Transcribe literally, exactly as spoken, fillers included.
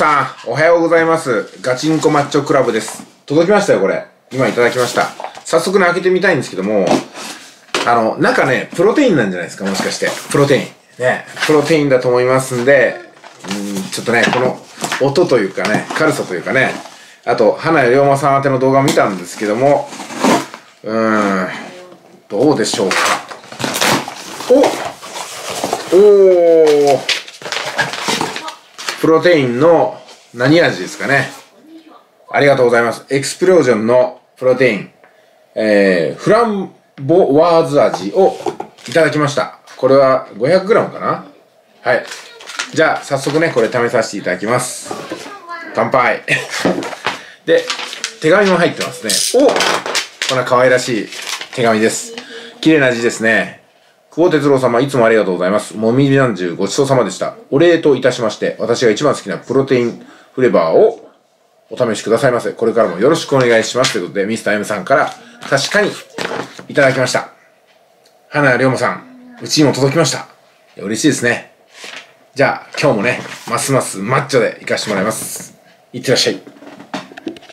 さん、おはようございます。ガチンコマッチョクラブです。届きましたよ、これ。今いただきました。早速ね、開けてみたいんですけども、あの、中ね、プロテインなんじゃないですか、もしかして。プロテイン。ね、プロテインだと思いますんで、うん、ちょっとね、この音というかね、軽さというかね、あと、花谷龍馬さん宛ての動画を見たんですけども、うーん、どうでしょうか。おおープロテインの何味ですかね。ありがとうございます。エクスプロージョンのプロテイン、えー、フランボワーズ味をいただきました。これは ごひゃくグラム かな。はい。じゃあ、早速ね、これ試させていただきます。乾杯。で、手紙も入ってますね。おこんな可愛らしい手紙です。綺麗な字ですね。久保哲郎様、いつもありがとうございます。もみじまんじゅうごちそうさまでした。お礼といたしまして、私が一番好きなプロテインフレーバーをお試しくださいませ。これからもよろしくお願いします。ということで、ミスター M さんから確かにいただきました。花谷龍馬さん、うちにも届きました。嬉しいですね。じゃあ、今日もね、ますますマッチョで行かしてもらいます。いってらっしゃい。